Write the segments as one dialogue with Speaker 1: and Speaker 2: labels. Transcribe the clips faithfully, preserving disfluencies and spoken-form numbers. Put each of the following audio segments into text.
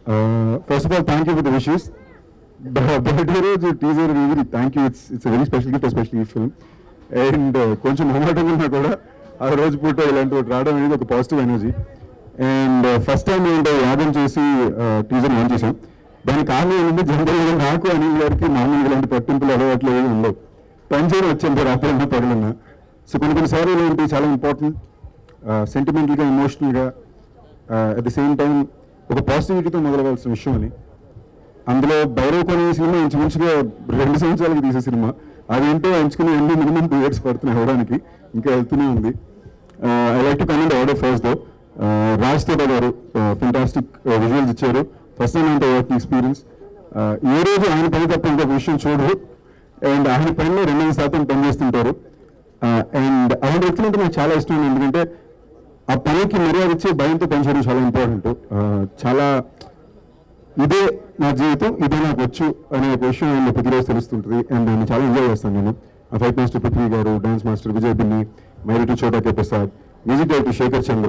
Speaker 1: First of all thank you for the wishes. Birthday రోజు teaser review thank you. It's it's very special gift, especially ఈ film. And కొంచెం మొహమాటం ఉన్నా కూడా ఆ రోజు పూట ఇలాంటి ఒకటి రావడం అనేది ఒక positive energy. And first time ఏంటో యాగం చేసి టీజర్ లాంచ్ చేశాం. దానికి కారణం ఏంటంటే జనరల్గా నాకు అనిల్ గారికి మామూలుగా ఇలాంటి పట్టింపులు అలవాట్లు ఏమి ఉండవు. పనిచేయడం వచ్చేంత రాత్రి పగలన్నా. సో కొన్ని కొన్నిసార్లు ఏంటి చాలా ఇంపార్టెంట్, సెంటిమెంటల్గా, ఎమోషనల్గా, అట్ ద సేమ్ టైం ఒక పాజిటివిటీతో మొదలవలసిన విషయం అని. అందులో భైరవ్ కొనే సినిమా ఇంచుమించుగా రెండు సంవత్సరాలకి తీసే సినిమా. అదేంటో ఎంచుకుని ఎన్ని మినిమం టూ ఇయర్స్ పడుతున్నాయి అవ్వడానికి, ఇంకా వెళ్తూనే ఉంది. I like to comment order first though Raj Thota గారు ఫెంటాస్టిక్ విజువల్స్ ఇచ్చారు. ఫస్ట్ టైం అంటే వర్కింగ్ ఎక్స్పీరియన్స్. ఏ రోజు ఆయన పని తప్ప ఇంకొక విషయం చూడరు. అండ్ ఆయన పనిలో రెండు శాతం పని చేస్తుంటారు. అండ్ ఆయన వ్యక్తులు అంటే నాకు చాలా ఇష్టం, ఎందుకంటే ఆ పనికి మర్యాద ఇచ్చే భయంతో పనిచేయడం చాలా ఇంపార్టెంట్. చాలా ఇదే నా జీవితం, ఇదే నాకు వచ్చు అనే ఒక విషయం ఆయన ప్రతిరోజు తెలుస్తుంటుంది. అండ్ దాన్ని చాలా ఎంజాయ్ చేస్తాను నేను. ఆ ఫైట్ మాస్టర్ పృథ్వీ గారు, డాన్స్ మాస్టర్ విజయ్ బిన్ని, మైరెడ్డి Chota K Prasad, music director Sekhar Chandra,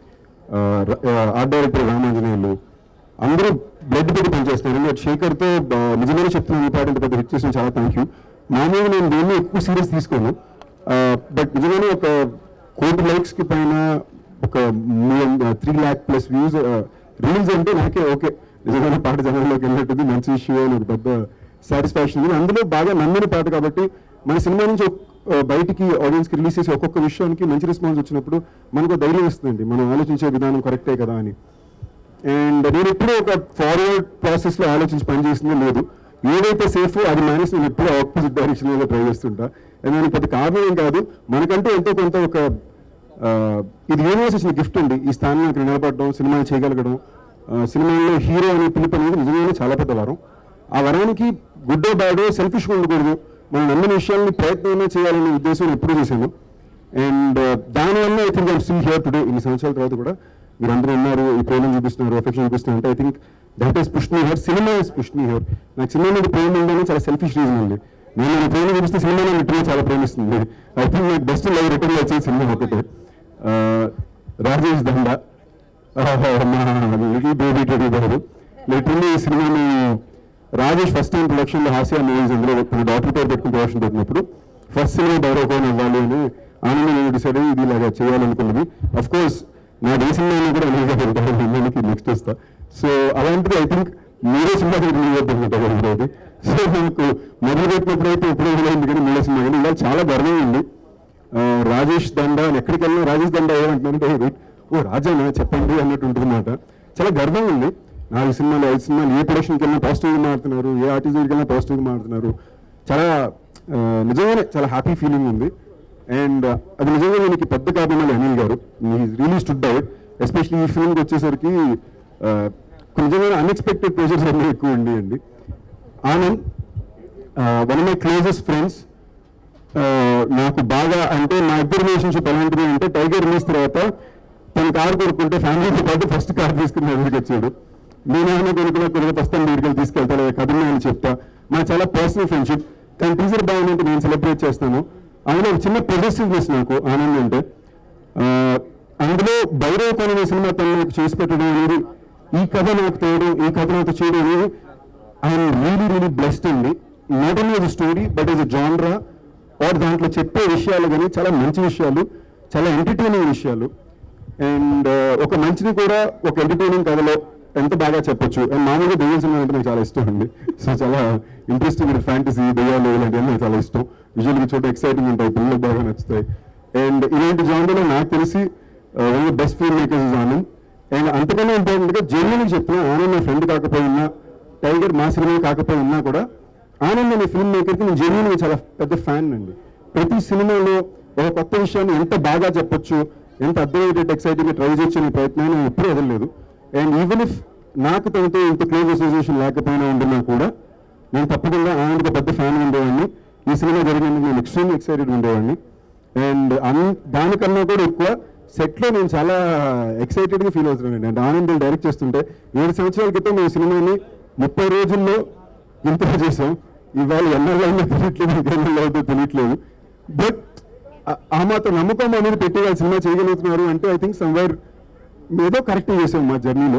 Speaker 1: art director Ramanjaneyulu, అందరూ బ్లడ్ పెట్టి పనిచేస్తున్నారు. అండ్ శేఖర్తో నిజంగానే చెప్తున్నాను, ఈ పాట ఇంత పెద్ద హిట్ చేసిన చాలా థ్యాంక్ యూ. మామూలుగా నేను దేన్ని ఎక్కువ సీరియస్ తీసుకోను, బట్ నిజంగానే ఒక కోటి లైక్స్కి పైన ఒక three lakh plus views reels అంటే నాకే ఓకే, నిజంగానే పాట జనాల్లోకి వెళ్ళినట్టుంది, మంచి ఇష్యూ అని ఒక పెద్ద సాటిస్ఫాక్షన్ ఉంది. అందులో బాగా నమ్మిన పాట కాబట్టి మన సినిమా నుంచి బయటికి ఆడియన్స్కి రిలీజ్ చేసి ఒక్కొక్క విషయానికి మంచి రెస్పాన్స్ వచ్చినప్పుడు మనకు ధైర్యం వస్తుందండి, మనం ఆలోచించే విధానం కరెక్టే కదా అని. అండ్ నేను ఎప్పుడూ ఒక ఫార్వర్డ్ ప్రాసెస్లో ఆలోచించి పనిచేసిందే లేదు. ఏదైతే సేఫ్ అది మానేసి నేను ఎప్పుడూ ఆపోజిట్ డైరెక్షన్లో ట్రై చేస్తుంటా. అండ్ దానికి పెద్ద కారణం ఏం కాదు, మనకంటే ఎంతో కొంత ఒక ఇది యూనివర్స్ ఇచ్చిన గిఫ్ట్ అండి. ఈ స్థానంలో ఇక్కడ నిలబడడం, సినిమాలు చేయగలగడం, సినిమాల్లో హీరో అనే పిలుపు అనేది నిజంగానే చాలా పెద్ద వరం. ఆ వరానికి గుడ్డో బ్యాడో సెల్ఫిష్గా ఉండకూడదు, మనం నమ్మిన విషయాలని ప్రయత్నమే చేయాలనే ఉద్దేశం ఎప్పుడూ చేశాను. అండ్ దానివల్ల I think I'm still here today. ఇన్ని సంవత్సరాల తర్వాత కూడా మీరు అందరూ ఉన్నారు, ఈ ప్రేమ చూపిస్తున్నారు, ఎఫెక్షన్ చూపిస్తున్నారు అంటే I think that is push me here. Cinema is push me here. నాకు సినిమా మీద ప్రేమ ఉండని చాలా సెల్ఫిష్ రీజన్ అండి. నేను నా ప్రేమ చూపిస్తే సినిమా రిటర్న్ చాలా ప్రేమిస్తుంది. ఐ థింక్ నాకు బెస్ట్ లైవ్ రిటర్న్ వచ్చే సినిమా ఒకటే రాజేష్ దండ, మా లిటిల్ బేబీ టెడీ బాబు. లిటరల్లీ ఈ సినిమాని రాజేష్ ఫస్ట్ టైం ప్రొడక్షన్లో హాస్య మూవీస్ అందులో తన డాక్టర్ పేరు పెట్టుకుని ప్రొడక్షన్ పెట్టినప్పుడు ఫస్ట్ సినిమా భైరవ్ కోన్ అవ్వాలి అని ఆనందం నేను డిసైడ్ అయ్యి ఇది ఇలాగా చేయాలనుకున్నది. అఫ్ కోర్స్ నా ఏ సినిమాలో కూడా అనేక ఉంటారు, సినిమాకి నెక్స్ట్ వస్తా. సో అలాంటిది ఐ థింక్ మీరే సినిమా రిలీజ్ అవుతుంది. సో నాకు మొదలు పెట్టినప్పుడు అయితే ఎప్పుడు వదిలేదు కానీ మీరే సినిమా కానీ ఇవాళ చాలా గర్వం ఉంది. రాజేష్ దండ అని ఎక్కడికి వెళ్ళినా రాజేష్ దండ ఏమంటున్నారంటే ఓ రాజానా చెప్పండి అన్నట్టు ఉంటుంది మాట. చాలా గర్వం ఉంది. నాలుగు సినిమాలు ఐదు సినిమాలు ఏ ప్రొడక్షన్కి వెళ్ళినా పాజిటివ్గా మారుతున్నారు, ఏ ఆర్టిస్ట్కి వెళ్ళినా పాజిటివ్గా మారుతున్నారు. చాలా నిజంగానే చాలా హ్యాపీ ఫీలింగ్ ఉంది. అండ్ అది నిజంగా దీనికి పెద్ద కారణాలు అనిల్ గారు. ఈ రియలీ స్టుడ్ అవుట్, ఎస్పెషల్లీ ఈ ఫిల్మ్కి వచ్చేసరికి నిజంగా అన్ఎక్స్పెక్టెడ్ ప్రెషర్స్ అన్నీ ఎక్కువ ఉండేయండి. Anand one of my closest friends. నాకు బాగా అంటే మా ఇద్దరు రిలేషన్షిప్ ఎలాంటిది అంటే టైగర్ రిలీజ్ తర్వాత తన కారు కొనుక్కుంటే ఫ్యామిలీతో పాటు ఫస్ట్ కార్ తీసుకుని దగ్గరికి వచ్చాడు. నేను ఏమైనా కొనుక్కున్నా కొనుక్క ప్రస్తుతం దగ్గరికి తీసుకెళ్తాను కథని అని చెప్తా. మా చాలా పర్సనల్ ఫ్రెండ్షిప్. కానీ టీజర్ బాగుందంటే నేను సెలబ్రేట్ చేస్తాను. అందులో ఒక చిన్న పొజిటివ్నెస్ నాకు ఆనందం అంటే అందులో భైరవ్ కోన్ అనే సినిమా తను నాకు చేసి పెట్టడం అనేది, ఈ కథ నాకు తేయడం, ఈ కథ నాకు చేయడం అనేది ఐఎమ్ రియలీ రియలీ బ్లెస్డ్ అండి. Not only as a story but as a genre or దాంట్లో చెప్పే విషయాలు కానీ చాలా మంచి విషయాలు, చాలా ఎంటర్టైనింగ్ విషయాలు. అండ్ ఒక మంచిని కూడా ఒక ఎంటర్టైనింగ్ కథలో ఎంత బాగా చెప్పొచ్చు. అండ్ మామూలుగా దెయ్యం సినిమా అంటే నాకు చాలా ఇష్టం అండి. సో చాలా ఇంట్రెస్టింగ్ ఫ్యాంటసీ దెయ్యాలు ఇలాంటివన్నీ నాకు చాలా ఇష్టం. విజువల్గా చూడ ఎక్సైటింగ్ ఉంటాయి, పిల్లలకు బాగా నచ్చుతాయి. అండ్ ఇలాంటి జాన్లో నాకు తెలిసి one of the best film makers is Anand. And అంతకన్నా ఇంపార్టెంట్గా జెన్యున్గా చెప్తున్నా, ఆనంద్ నా ఫ్రెండ్ కాకపోయినా, టైగర్ మా సినిమా కాకపోయినా కూడా ఆనంద్ అనే ఫిల్మ్ మేకర్కి నేను జెన్యున్గా చాలా పెద్ద ఫ్యాన్ అండి. ప్రతి సినిమాలో ఒక కొత్త విషయాన్ని ఎంత బాగా చెప్పొచ్చు, ఎంత అర్థమయ్యేటట్టు ఎక్సైటింగ్గా ట్రై చేయొచ్చు అనే ప్రయత్నాన్ని నేను ఎప్పుడూ వదలలేదు. అండ్ ఈవెన్ ఇఫ్ నాకు తనతో ఇంత క్లోజ్ అసోసియేషన్ లేకపోయినా ఉంటున్నా కూడా నేను తప్పకుండా ఆనంద్కి పెద్ద ఫ్యాన్ ఉండేవాడిని. ఈ సినిమా జరిగినందుకు నేను ఎక్స్ట్రీమ్లీ ఎక్సైటెడ్ ఉండేవాడిని. అండ్ అన్ దానికన్నా కూడా ఎక్కువ సెట్లో నేను చాలా ఎక్సైటెడ్గా ఫీల్ అవుతున్నానండి. అండ్ ఆనంద్ డైరెక్ట్ చేస్తుంటే ఏడు సంవత్సరాల క్రితం మేము సినిమాని ముప్పై రోజుల్లో ఇంప్రూవ్ చేసాం. ఇవాళ ఎన్నెళ్ళైనా తెలియట్లేదు, ఇంకెన్నెళ్ళు అవుతుందో తెలియట్లేదు. బట్ ఆ మాత్రం నమ్మకం అనేది పెట్టి వాళ్ళు సినిమా చేయగలుగుతున్నారు అంటే ఐ థింక్ సమ్వేర్ ఏదో కరెక్ట్ చేసాం మా జర్నీలో.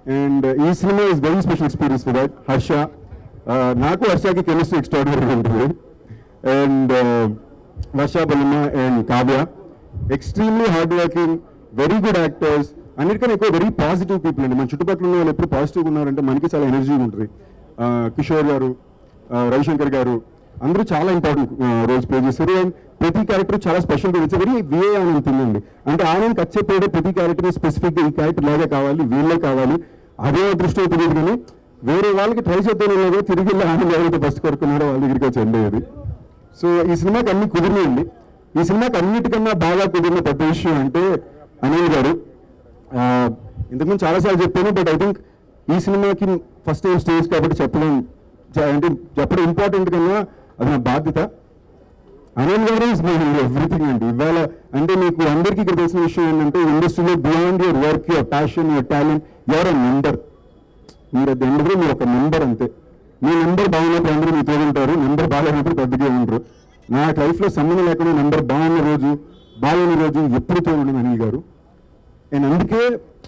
Speaker 1: అండ్ ఈ సినిమా is very special experience for that. Harsha, నాకు హర్షకి కెమిస్ట్రీ ఎక్స్ట్రాడినరీ ఉంటుంది. And Varsha Bollamma and Kavya extremely hard working, very good actors, అన్నిటికన్నా ఎక్కువ వెరీ పాజిటివ్ పీపుల్ అండి. మన చుట్టుపక్కల ఉన్న వాళ్ళు ఎప్పుడు పాజిటివ్గా ఉన్నారంటే మనకి చాలా ఎనర్జీ ఉంటుంది. కిషోర్ గారు, రవిశంకర్ గారు అందరూ చాలా ఇంపార్టెంట్ రోల్స్ ప్లే చేశారు. అండ్ ప్రతి క్యారెక్టర్ చాలా స్పెషల్గా ఇట్స్ వెరీ విఏ ఆనంద్ థింగ్ అండి. అంటే ఆనంద్ వచ్చేపోయే ప్రతి క్యారెక్టర్ స్పెసిఫిక్గా ఈ క్యారెక్టర్ లాగే కావాలి, వీళ్ళే కావాలి, అదే దృష్టిలో తెలియదు. కానీ వేరే వాళ్ళకి ట్రై చేద్దాం తిరిగి వెళ్ళి ఆనంద్ ఎవరైతే ఫస్ట్ కొడుకున్నారో వాళ్ళ దగ్గరికి వచ్చి ఎండేది. సో ఈ సినిమాకి అన్ని కుదిరినాయండి. ఈ సినిమాకి అన్నిటికన్నా బాగా కుదిరిన పెద్ద విషయం అంటే అనిల్ గారు. ఇంతకుముందు చాలాసార్లు చెప్పాను, బట్ ఐ థింక్ ఈ సినిమాకి ఫస్ట్ టైం స్టేజ్ కాబట్టి చెప్పడం అంటే చెప్పడం ఇంపార్టెంట్ కన్నా అది నా బాధ్యత. అనిల్ గారు ఇస్ మై ఎవ్రీథింగ్ అండి. ఇవాళ అంటే మీకు అందరికీ ఇక్కడ తెలిసిన విషయం ఏంటంటే ఇండస్ట్రీలో beyond your work, your passion, your talent, your a member. మీరు అది ఎందుకు మీరు ఒక మెంబర్ అంతే. మీ నెంబర్ బాగున్నప్పుడు అందరూ మీతో ఉంటారు, నెంబర్ బాగాలేనప్పుడు పెద్దగా ఉండరు. నా లైఫ్లో సంబంధం లేకుండా నెంబర్ బాగున్న రోజు బాగున్న రోజు ఎప్పుడు తోడు అనిల్ గారు. అండ్ అందుకే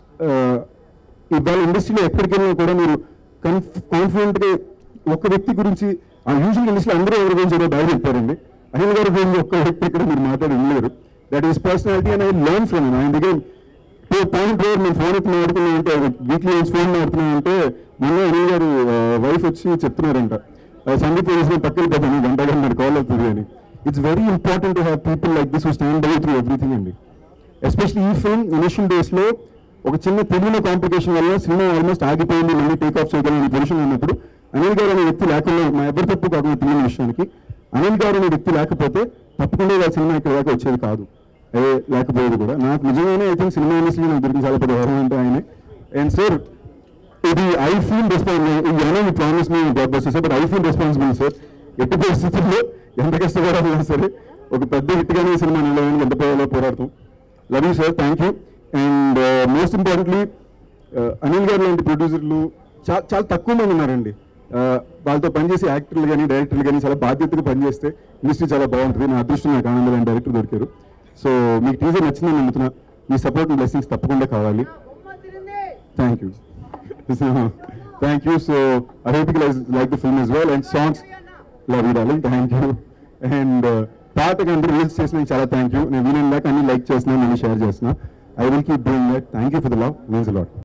Speaker 1: ఇవాళ ఇండస్ట్రీలో ఎక్కడికి వెళ్ళినా కూడా మీరు కన్ఫ్ కాన్ఫిడెంట్గా ఒక వ్యక్తి గురించి, ఆ యూజువల్ ఇండస్ట్రీలో అందరూ ఎవరి గురించి ఏదో బాగా చెప్తారండి. అనిల్ గారి గురించి ఒక్క వ్యక్తి ఇక్కడ మీరు మాట్లాడి ఉండలేరు. That is personality and I learn from ఆయన దగ్గర. పాయింట్ వేర్ నేను ఫోన్ ఎత్తున ఆడుతున్నాను అంటే వీక్లీ ఫోన్ ఆడుతున్నాను అంటే మొన్న అనిల్ గారు వైఫ్ వచ్చి చెప్తున్నారంట, సంగీత చేసిన పక్కన పోతాను గంట గంట కాల్ అవుతుంది అని. It's very important to have people like this who stand by through everything అండి. ఎస్పెషల్లీ ఈ ఫిల్మ్ ఇనిషియల్ డేస్లో ఒక చిన్న తెలియని కాంప్లికేషన్ వల్ల సినిమా ఆల్మోస్ట్ ఆగిపోయింది, మళ్ళీ టేక్ ఆఫ్ చేయగలని పొజిషన్ ఉన్నప్పుడు అనిల్ గారు అనే వ్యక్తి లేకుండా, మా ఎవరి తప్పు కాకుండా తెలియని విషయానికి అనిల్ గారు అనే వ్యక్తి లేకపోతే తప్పకుండా ఆ సినిమా ఇక్కడ దాకా వచ్చేది కాదు, అదే లేకపోయేది కూడా. నాకు నిజంగానే ఐ థింక్ సినిమా ఇండస్ట్రీ నాకు దొరికిన చాలా పెద్ద వరం అంటే ఆయనే. అండ్ సార్ ఇది I feel responsible, promise me blockbuster sir, but I feel responsible sir. ఎట్టి పరిస్థితుల్లో ఎంత కష్టపడాలన్నా సరే ఒక పెద్ద హిట్గానే సినిమా నిలవడానికి ఎంత పోవాలో పోరాడతాం. Love you sir, thank you. And most importantly Anil గారు లాంటి ప్రొడ్యూసర్లు చాలా చాలా తక్కువ మంది ఉన్నారండి. వాళ్ళతో పనిచేసే యాక్టర్లు కానీ డైరెక్టర్లు కానీ చాలా బాధ్యతగా పనిచేస్తే ఇండస్ట్రీ చాలా బాగుంటుంది. నా అదృష్టం నాకు ఆనందం లాంటి డైరెక్టర్ దొరికారు. సో మీకు టీజర్ నచ్చిందని నమ్ముతున్నా. మీ సపోర్ట్ అండ్ బ్లెస్సింగ్స్ తప్పకుండా కావాలి. Thank you thank you. So I hope you like the film as well and songs. Love you darling, thank you. And పాటకి అందరూ రీల్స్ చేసిన చాలా థ్యాంక్ యూ. నేను వీలైన దాకా అన్ని లైక్ చేస్తున్నా, నేను షేర్ చేస్తున్నా. I will keep doing that. Thank you for the love, means a lot.